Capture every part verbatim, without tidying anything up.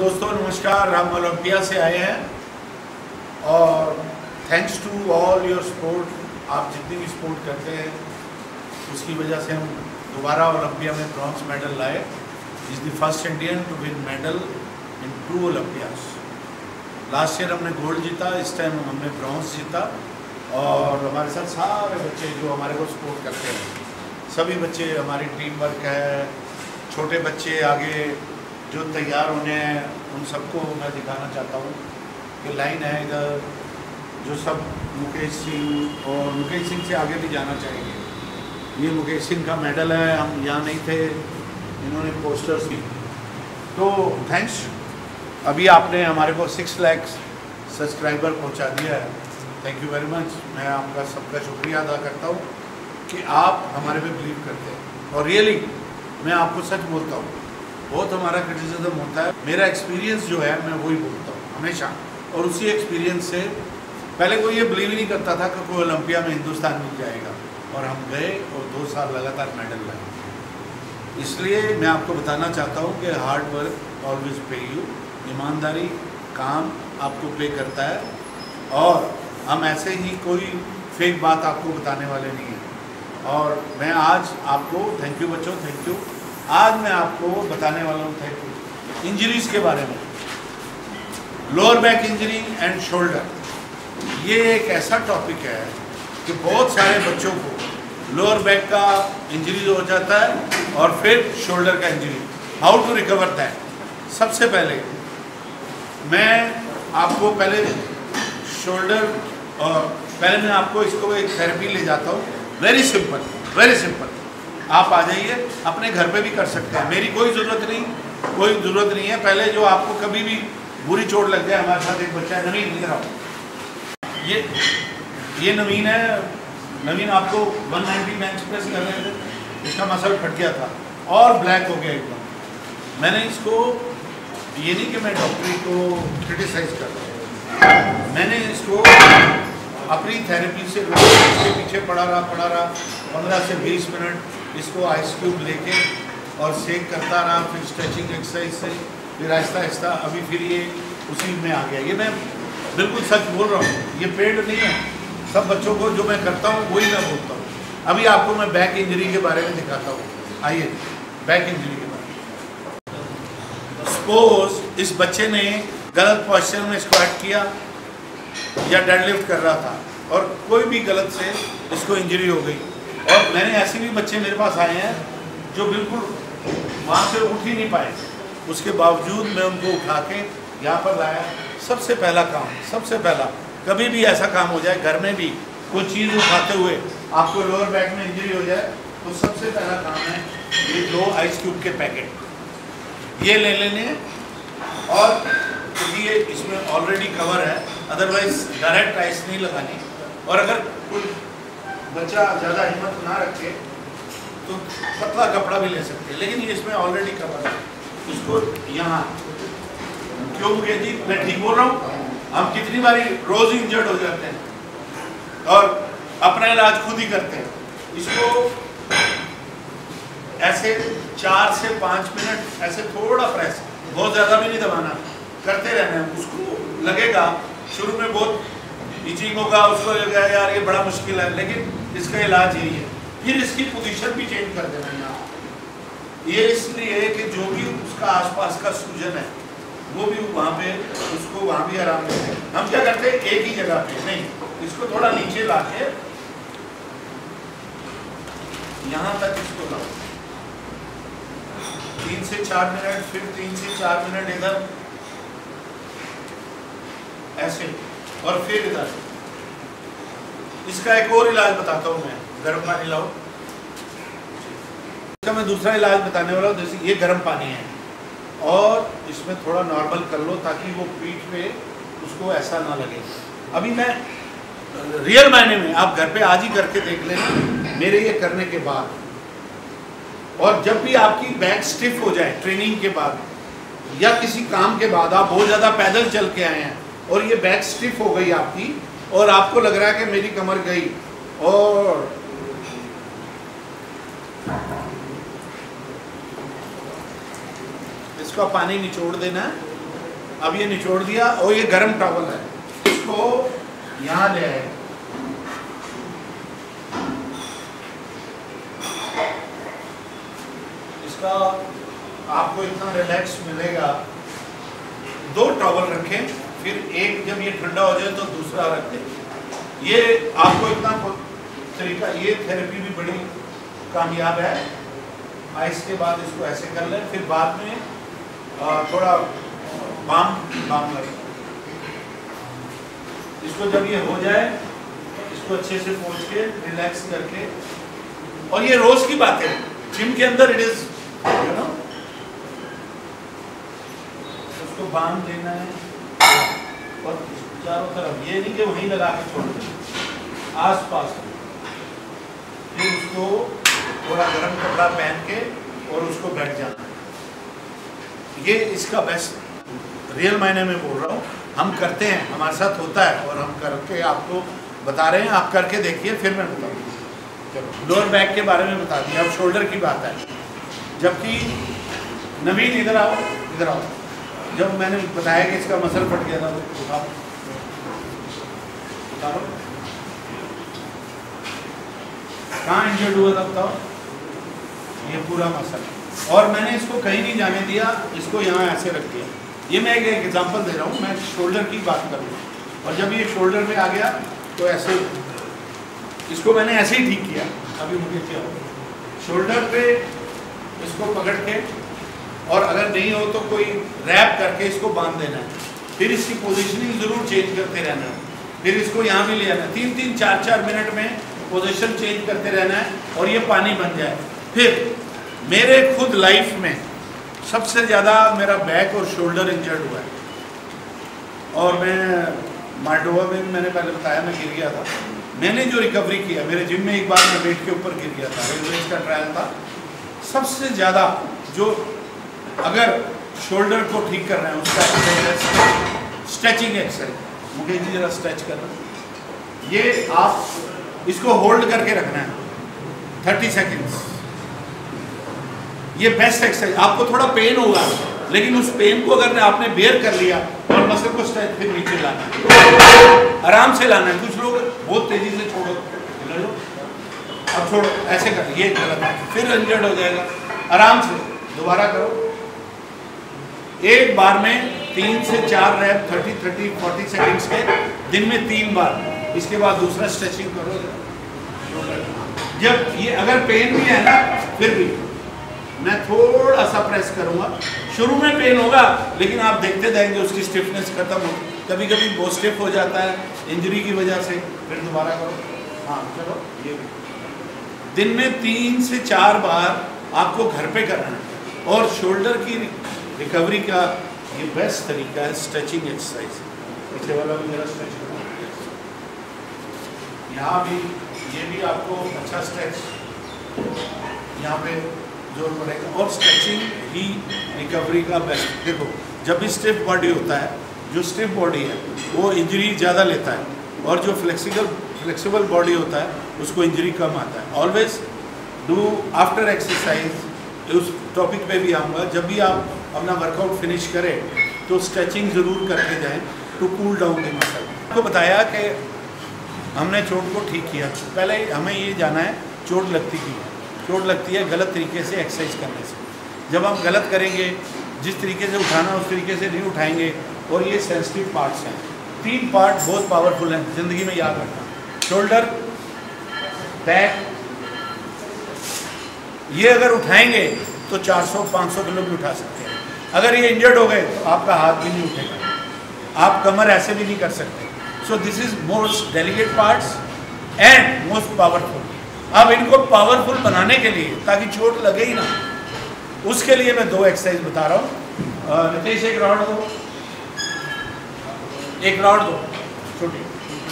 दोस्तों नमस्कार, हम ओलंपिया से आए हैं और thanks to all your support. आप जितनी भी सपोर्ट करते हैं उसकी वजह से हम दोबारा ओलंपिया में ब्रॉन्ज मेडल लाए। Is the first Indian to win medal in two Olympias. Last year हमने गोल्ड जीता, इस टाइम हमने ब्रॉन्ज जीता और हमारे साथ सारे बच्चे जो हमारे को सपोर्ट करते हैं, सभी बच्चे, हमारी टीम वर्क है, छोटे बच्चे आगे जो तैयार होने हैं, उन सबको मैं दिखाना चाहता हूँ कि लाइन है इधर, जो सब मुकेश सिंह और मुकेश सिंह से आगे भी जाना चाहेंगे। ये मुकेश सिंह का मेडल है, हम यहाँ नहीं थे, इन्होंने पोस्टर्स की। तो थैंक्स, अभी आपने हमारे को सिक्स लाख सब्सक्राइबर पहुँचा दिया है, थैंक यू वेरी मच। मैं आपका सबका शुक्रिया अदा करता हूँ कि आप हमारे पे बिलीव करते हैं। और रियली मैं आपको सच बोलता हूँ, बहुत हमारा क्रिटिसिज्म होता है, मेरा एक्सपीरियंस जो है मैं वही बोलता हूँ हमेशा। और उसी एक्सपीरियंस से पहले कोई ये बिलीव ही नहीं करता था कि कोई ओलंपिया में हिंदुस्तान मिल जाएगा, और हम गए और दो साल लगातार मेडल लाए। इसलिए मैं आपको बताना चाहता हूँ कि hard work always pay you, ईमानदारी काम आपको पे करता है, और हम ऐसे ही कोई फेक बात आपको बताने वाले नहीं हैं। और मैं आज आपको, थैंक यू बच्चों, थैंक यू, आज मैं आपको बताने वाला हूँ थैंक यू इंजरीज के बारे में। Lower back injury and shoulder, ये एक ऐसा टॉपिक है कि बहुत सारे बच्चों को लोअर बैक का इंजरी हो जाता है और फिर शोल्डर का injury. How to recover that? सबसे पहले मैं आपको पहले शोल्डर और पहले मैं आपको इसको एक थेरेपी ले जाता हूँ। Very simple, very simple. आप आ जाइए, अपने घर पे भी कर सकते हैं, मेरी कोई ज़रूरत नहीं, कोई ज़रूरत नहीं है। पहले जो आपको कभी भी बुरी चोट लग जाए, हमारे साथ एक बच्चा है नवीन, इधर आओ। ये ये नवीन है, नवीन आपको एक सौ नब्बे बेंच प्रेस कर रहे थे, इसका मसल फट गया था और ब्लैक हो गया एकदम। मैंने इसको, ये नहीं कि मैं डॉक्टरी को क्रिटिसाइज कर रहा हूँ, मैंने इसको अपनी थेरेपी से इसके पीछे पड़ा रहा पड़ा रहा पंद्रह से बीस मिनट इसको आइस क्यूब लेके और सेक करता रहा, फिर स्ट्रेचिंग एक्सरसाइज से, फिर आहिस्ता आहिस्ता अभी फिर ये उसी में आ गया। ये मैं बिल्कुल सच बोल रहा हूँ, ये पेड नहीं है। सब बच्चों को जो मैं करता हूँ वही मैं बोलता हूँ। अभी आपको मैं बैक इंजरी के बारे में दिखाता हूँ, आइए बैक इंजरी के बारे में। सपोज इस बच्चे ने गलत पोस्चर में स्क्वाट किया या डेडलिफ्ट कर रहा था और कोई भी गलत से इसको इंजरी हो गई। और मैंने ऐसे भी बच्चे मेरे पास आए हैं जो बिल्कुल वहाँ से उठ ही नहीं पाए, उसके बावजूद मैं उनको उठा के यहाँ पर लाया। सबसे पहला काम, सबसे पहला, कभी भी ऐसा काम हो जाए घर में भी कोई चीज़ उठाते हुए आपको लोअर बैक में इंजरी हो जाए, तो सबसे पहला काम है ये दो आइस क्यूब के पैकेट ये ले लेने हैं। और क्योंकि ये इसमें ऑलरेडी कवर है, अदरवाइज डायरेक्ट आइस नहीं लगानी। और अगर कोई बच्चा ज़्यादा हिम्मत ना रखे तो पतला कपड़ा भी ले सकते हैं, लेकिन ये इसमें ऑलरेडी कवर है। इसको यहाँ क्यों मुकेश जी, मैं ठीक बोल रहा हूँ? हम कितनी बारी रोज इंजर्ड हो जाते हैं और अपना इलाज खुद ही करते हैं। इसको ऐसे चार से पाँच मिनट ऐसे थोड़ा प्रेस, बहुत ज़्यादा भी नहीं दबाना, करते रहना है। उसको लगेगा शुरू में बहुत इचिंग होगा, उसको लगेगा यार ये बड़ा मुश्किल है, लेकिन इसका इलाज यही है। फिर इसकी पोजीशन भी चेंज कर देना यहाँ। ये इसलिए कि जो भी उसका आसपास का सूजन है वो भी वहाँ पे उसको वहाँ भी आराम देते हैं। हम क्या करते हैं, एक ही जगह पे नहीं, इसको थोड़ा नीचे ला के यहाँ तक इसको लाओ, तीन से चार मिनट, फिर तीन से चार मिनट इधर ऐसे, और फिर इधर। इसका एक और इलाज बताता हूँ मैं, गर्म पानी लाओ। इसका मैं दूसरा इलाज बताने वाला हूँ। जैसे ये गर्म पानी है और इसमें थोड़ा नॉर्मल कर लो ताकि वो पीठ पे उसको ऐसा ना लगे। अभी मैं रियल मायने में, आप घर पे आज ही करके देख लेना मेरे ये करने के बाद। और जब भी आपकी बैक स्टिफ हो जाए ट्रेनिंग के बाद या किसी काम के बाद, आप बहुत ज़्यादा पैदल चल के आए हैं और ये बैक स्टिफ हो गई आपकी और आपको लग रहा है कि मेरी कमर गई, और इसका पानी निचोड़ देना है अब ये निचोड़ दिया और ये गर्म टॉवल है, इसको यहाँ ले आए। इसका आपको इतना रिलैक्स मिलेगा। दो टॉवल रखें, फिर एक जब ये ठंडा हो जाए तो दूसरा रखें। ये आपको इतना तरीका, ये थेरेपी भी बड़ी कामयाब है। आइस के बाद इसको ऐसे कर लें, फिर बाद में आ, थोड़ा बाम बाम लगे। इसको जब ये हो जाए, इसको अच्छे से पोंछ के रिलैक्स करके, और ये रोज की बात है, जिम के अंदर इट इज यू नो, उसको बाम देना है और चारों तरफ, ये नहीं कि वहीं लगा के छोड़ दें, आस पास। फिर उसको थोड़ा गर्म कपड़ा पहन के और उसको बैठ जाना। ये इसका बेस्ट, रियल मायने में बोल रहा हूँ, हम करते हैं, हमारे साथ होता है और हम करके आपको बता रहे हैं। आप करके देखिए, फिर मैं बताऊँगा। चलो, लोअर बैक के बारे में बता दिया, अब शोल्डर की बात है। जबकि नवीन इधर आओ, इधर आओ। जब मैंने बताया कि इसका मसल फट गया था, तो उठाओ उतारो। कहाँ इंजर्ड हुआ था बताओ? ये पूरा मसल, और मैंने इसको कहीं नहीं जाने दिया, इसको यहाँ ऐसे रख दिया। ये मैं एक एग्जांपल दे रहा हूँ, मैं शोल्डर की बात करूँगा। और जब ये शोल्डर में आ गया तो ऐसे, इसको मैंने ऐसे ही ठीक किया। अभी मुझे क्या हो, शोल्डर पे इसको पकड़ के, और अगर नहीं हो तो कोई रैप करके इसको बांध देना है। फिर इसकी पोजीशनिंग ज़रूर चेंज करते रहना है। फिर इसको यहाँ भी ले आना है, तीन तीन चार चार मिनट में पोजीशन चेंज करते रहना है, और ये पानी बन जाए। फिर मेरे खुद लाइफ में सबसे ज़्यादा मेरा बैक और शोल्डर इंजर्ड हुआ है, और मैं मार्डोवा में मैंने पहले बताया मैं गिर गया था। मैंने जो रिकवरी किया, मेरे जिम में एक बार मैं वेट के ऊपर गिर गया था, रेलवे का ट्रायल था। सबसे ज़्यादा जो, अगर शोल्डर को ठीक कर रहे हैं उसका एक्सरसाइज, स्ट्रेचिंग एक्सरसाइज। मुझे जी जरा स्ट्रेच करना। ये आप इसको होल्ड करके रखना है थर्टी सेकेंड्स। ये बेस्ट एक्सरसाइज। आपको थोड़ा पेन होगा, लेकिन उस पेन को अगर आपने बेयर कर लिया और मसल को स्ट्रेच, फिर नीचे लाना है, आराम से लाना है। कुछ लोग बहुत तेजी से छोड़ो, अब छोड़ो, ऐसे कर, ये गलत है, फिर इंजर्ड हो जाएगा। आराम से दोबारा करो। एक बार में तीन से चार rep, thirty thirty forty seconds के, दिन में तीन बार। इसके बाद दूसरा स्ट्रेचिंग करो। जब ये अगर पेन भी है ना, फिर भी मैं थोड़ा सा प्रेस करूंगा। शुरू में पेन होगा, लेकिन आप देखते जाएंगे उसकी स्टिफनेस खत्म हो। कभी कभी वो स्टिफ हो जाता है इंजरी की वजह से, फिर दोबारा करो। हाँ चलो, ये भी दिन में तीन से चार बार आपको घर पे करना है। और शोल्डर की रिकवरी का ये बेस्ट तरीका है स्ट्रेचिंग एक्सरसाइज। पीछे वाला भी मेरा स्ट्रेच करना, यहाँ भी, ये भी आपको अच्छा स्ट्रेच यहाँ पे जोर पड़ेगा। और स्ट्रेचिंग ही रिकवरी का बेस्ट। देखो, जब भी स्टिफ बॉडी होता है, जो स्टिफ बॉडी है वो इंजरी ज़्यादा लेता है, और जो फ्लेक्सिबल फ्लेक्सिबल बॉडी होता है उसको इंजरी कम आता है। ऑलवेज डू आफ्टर एक्सरसाइज, उस टॉपिक पे भी आऊँगा। जब भी आप अपना वर्कआउट फिनिश करें तो स्ट्रेचिंग ज़रूर करके जाएं to cool down the muscle. आपको बताया कि हमने चोट को ठीक किया, पहले हमें ये जाना है चोट लगती क्यों है। चोट लगती है गलत तरीके से एक्सरसाइज करने से। जब हम गलत करेंगे, जिस तरीके से उठाना उस तरीके से नहीं उठाएंगे, और ये सेंसिटिव पार्ट्स हैं। तीन पार्ट बहुत पावरफुल हैं, ज़िंदगी में याद रखना। शोल्डर, बैक, ये अगर उठाएंगे तो चार सौ पाँच सौ किलो भी उठा सकते हैं। अगर ये इंजर्ड हो गए तो आपका हाथ भी नहीं उठेगा, आप कमर ऐसे भी नहीं कर सकते। So this is most delicate parts and most powerful. अब इनको पावरफुल बनाने के लिए, ताकि चोट लगे ही ना, उसके लिए मैं दो एक्सरसाइज बता रहा हूँ। नितेश एक राउंड दो, एक राउंड दो छोटी।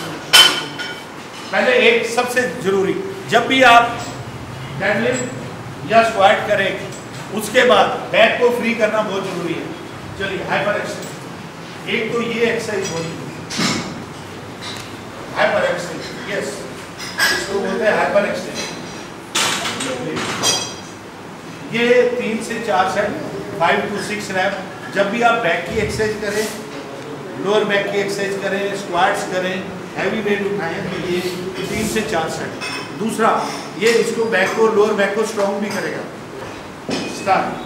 पहले एक सबसे जरूरी, जब भी आप डेडलिफ्ट या स्क्वाट करें, उसके बाद बैक को फ्री करना बहुत जरूरी है। चलिए, हाइपर एक्सटेंशन। एक तो ये एक्सरसाइज होनी है, हाइपर एक्सटेंशन। यस, इसको बोलते हैं हाइपर एक्सटेंशन। ये तीन से चार set, five to six rep जब भी आप बैक की एक्सरसाइज करें, लोअर बैक की एक्सरसाइज करें, स्क्वाट्स करें, हैवी वेट उठाएं, तो ये तीन से चार सेट। दूसरा, ये इसको बैक को, लोअर बैक को स्ट्रॉन्ग भी करेगा। स्टार्ट।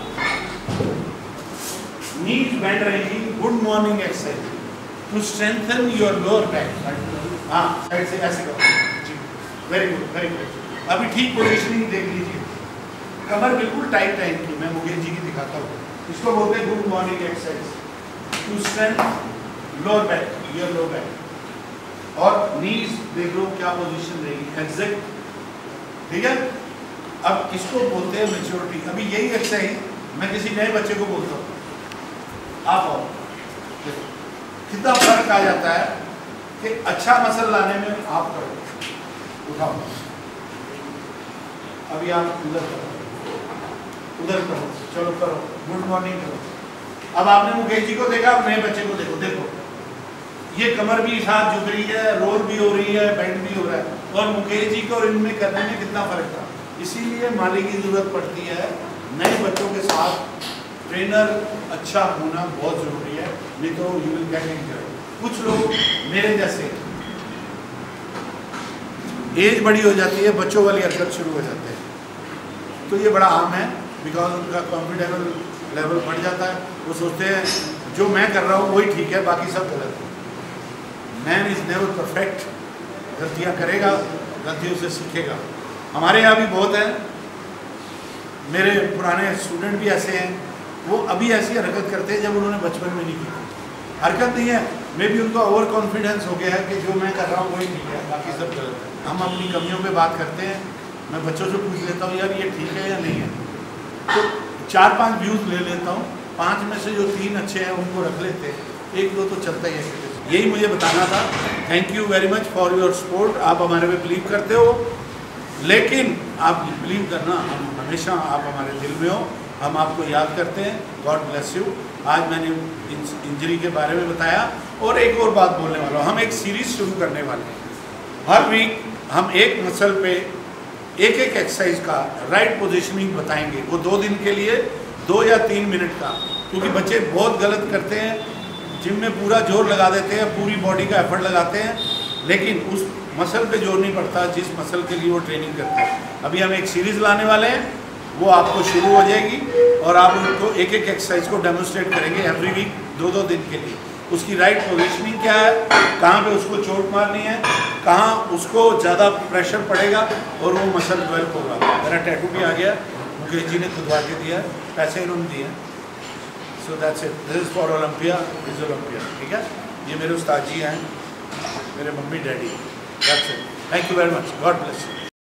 नीज बेंड रहेगी। Good morning exercise to strengthen your lower back. हाँ, साइड से ऐसे करो। Very good, very good. अभी ठीक पोजीशनिंग देख लीजिए। कमर बिल्कुल टाइट है इनकी। मैं मुकेश जी की दिखाता हूँ। इसको बोलते हैं good morning exercise to strength lower back, your lower back. और नीज देख लो क्या पोजीशन रहेगी, एग्जैक्ट। ठीक है। अब इसको बोलते हैं मैच्योरिटी। अभी यही एक्सरसाइज मैं किसी नए बच्चे को बोलता हूँ, आप आओ, कितना फर्क आ जाता है कि अच्छा मसल लाने में। आप करो, उठाओ। अभी आप उधर करो, उधर करो, चलो करो, गुड मॉर्निंग करो। अब आपने मुकेश जी को देखा, अब नए बच्चे को देखो। देखो ये कमर भी साथ झुक रही है, रोल भी हो रही है, बेंड भी हो रहा है। और मुकेश जी को और इनमें करने में कितना फर्क था। इसीलिए मालिक की जरूरत पड़ती है। नए बच्चों के साथ ट्रेनर अच्छा होना बहुत जरूरी है, नहीं तो यू विल गेट इंजर्ड। कुछ लोग मेरे जैसे एज बड़ी हो जाती है, बच्चों वाली हरकत शुरू हो जाते हैं, तो ये बड़ा आम है। बिकॉज उनका कॉन्फिडेंस लेवल बढ़ जाता है। वो सोचते हैं जो मैं कर रहा हूँ वही ठीक है, बाकी सब गलत है। Man is never perfect. गलतियाँ करेगा, गलतियों से सीखेगा। हमारे यहाँ भी बहुत हैं, मेरे पुराने स्टूडेंट भी ऐसे हैं, वो अभी ऐसी हरकत करते हैं जब उन्होंने बचपन में नहीं की। हरकत नहीं है, मे भी उनका ओवर कॉन्फिडेंस हो गया है कि जो मैं कर रहा हूँ वही ठीक है, बाकी सब गलत है। हम अपनी कमियों पे बात करते हैं। मैं बच्चों से पूछ लेता हूँ, यार ये ठीक है या नहीं है, तो चार पांच व्यूज़ ले लेता हूँ। पांच में से जो तीन अच्छे हैं उनको रख लेते हैं, एक दो तो चलता ही है। यही मुझे बताना था। Thank you very much for your support. आप हमारे पे बिलीव करते हो, लेकिन आप बिलीव करना, हम हमेशा आप हमारे दिल में हो, हम आपको याद करते हैं। God bless you. आज मैंने इंजरी के बारे में बताया, और एक और बात बोलने वाला हूँ। हम एक सीरीज शुरू करने वाले हैं। हर वीक हम एक मसल पे एक एक एक्सरसाइज का राइट पोजीशनिंग बताएंगे। वो दो दिन के लिए, दो या तीन मिनट का, क्योंकि बच्चे बहुत गलत करते हैं। जिम में पूरा जोर लगा देते हैं, पूरी बॉडी का एफर्ट लगाते हैं, लेकिन उस मसल पे जोर नहीं पड़ता जिस मसल के लिए वो ट्रेनिंग करते हैं। अभी हम एक सीरीज़ लाने वाले हैं, वो आपको शुरू हो जाएगी, और आप उनको एक एक एक्सरसाइज को डेमोन्स्ट्रेट करेंगे एवरी वीक, दो दो दिन के लिए। उसकी राइट पोजीशनिंग क्या है, कहाँ पे उसको चोट मारनी है, कहाँ उसको ज़्यादा प्रेशर पड़ेगा, और वो मसल डेवलप होगा। मेरा टैटू भी आ गया, मुकेश जी ने खुदवा के दिया, पैसे इन्होंने दिए। So that's it. This is for Olympia, is Olympia. ठीक है। ये मेरे उस्ताद जी हैं, मेरे mummy daddy. That's it. Thank you very much. God bless you.